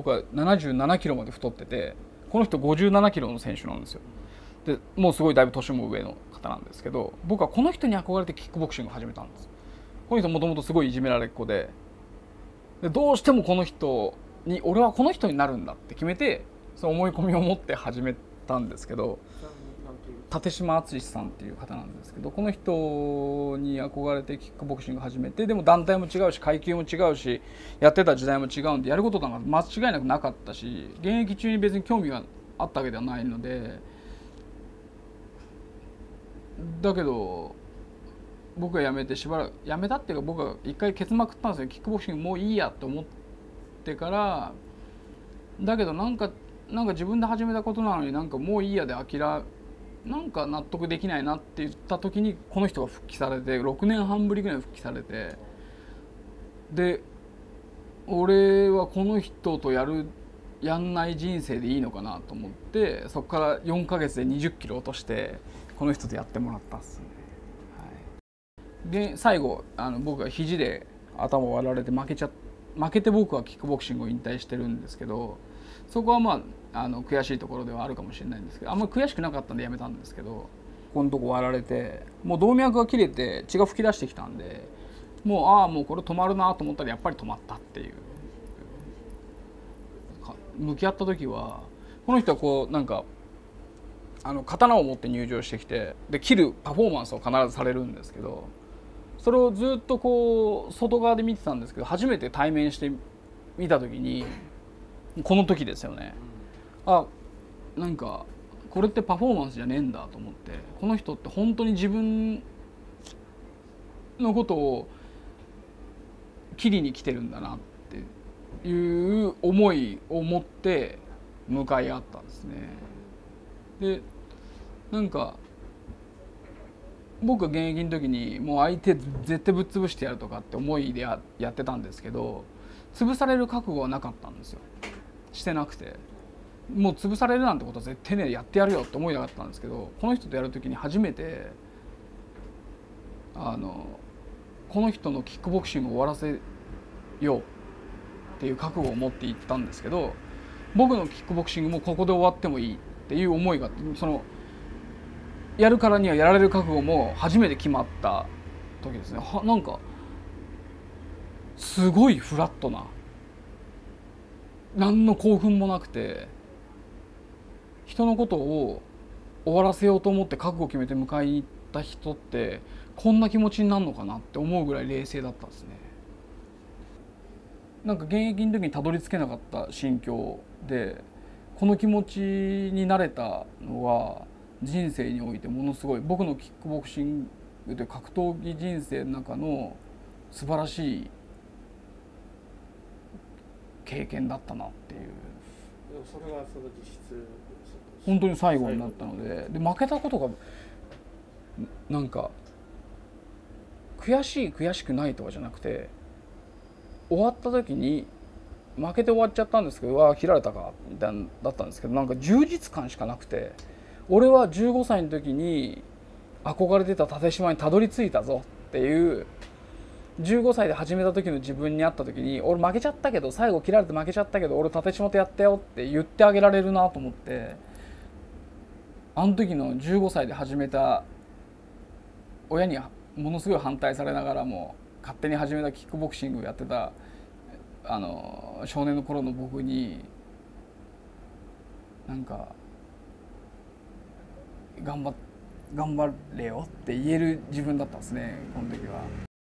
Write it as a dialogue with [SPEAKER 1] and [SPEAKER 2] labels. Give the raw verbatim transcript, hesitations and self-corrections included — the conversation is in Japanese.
[SPEAKER 1] 僕はななじゅうななキロまで太ってて、この人ごじゅうななキロの選手なんですよ。でもうすごいだいぶ年も上の方なんですけど、僕はこの人に憧れてキックボクシングを始めたんです。この人もともとすごいいじめられっ子で、でどうしてもこの人に俺はこの人になるんだって決めて、その思い込みを持って始めたんですけど、立島敦さんっていう方なんですけど、この人に憧れてキックボクシングを始めて、でも団体も違うし階級も違うしやってた時代も違うんで、やることなんか間違いなくなかったし、現役中に別に興味があったわけではないので、だけど僕が辞めてしばらく辞めたっていうか、僕は一回ケツまくったんですよ。キックボクシングもういいやと思ってから。だけどなんかなんか自分で始めたことなのに、なんかもういいやで諦めなんか納得できないなって言った時に、この人が復帰されて、ろくねんはんぶりぐらい復帰されて、で俺はこの人とやるやんない人生でいいのかなと思って、そこからよんかげつでにじゅっキロ落としてこの人とやってもらったっすね。はい、で最後あの僕が肘で頭を割られて負けちゃ負けて僕はキックボクシングを引退してるんですけど、そこはまああの悔しいところではあるかもしれないんですけど、あんまり悔しくなかったんでやめたんですけど、ここのとこ割られてもう動脈が切れて血が噴き出してきたんで、もうああもうこれ止まるなと思ったらやっぱり止まったっていう。向き合った時はこの人はこうなんかあの刀を持って入場してきて、で切るパフォーマンスを必ずされるんですけど、それをずっとこう外側で見てたんですけど、初めて対面して見た時にこの時ですよね、あなんかこれってパフォーマンスじゃねえんだと思って、この人って本当に自分のことを切りに来てるんだなっていう思いを持って向かい合ったんですね。でなんか僕が現役の時にもう相手絶対ぶっ潰してやるとかって思いで や, やってたんですけど、潰される覚悟はなかったんですよ。してなくて、もう潰されるなんてことは絶対ねやってやるよって思いなかったんですけど、この人とやる時に初めてあのこの人のキックボクシングを終わらせようっていう覚悟を持っていったんですけど、僕のキックボクシングもここで終わってもいいっていう思いが、そのやるからにはやられる覚悟も初めて決まった時ですね。はなんかすごいフラットな、何の興奮もなくて、人のことを終わらせようと思って覚悟を決めて迎えに行った人ってこんな気持ちになるのかなって思うぐらい冷静だったんですね。なんか現役の時にたどり着けなかった心境で、この気持ちになれたのは人生においてものすごい、僕のキックボクシングで格闘技人生の中の素晴らしい経験だったなっていう。
[SPEAKER 2] でもそれがその実質
[SPEAKER 1] 本当に最後になったので、で負けたことがなんか悔しい悔しくないとかじゃなくて、終わった時に負けて終わっちゃったんですけど、うわ切られたかみたいなだったんですけど、なんか充実感しかなくて、俺はじゅうごさいの時に憧れてた立島にたどり着いたぞっていう、じゅうごさいで始めた時の自分に会った時に、俺負けちゃったけど最後切られて負けちゃったけど俺立島とやったよって言ってあげられるなと思って、あの時のじゅうごさいで始めた、親にものすごい反対されながらも勝手に始めたキックボクシングをやってたあの少年の頃の僕に、なんか頑張頑張れよって言える自分だったんですね、この時は。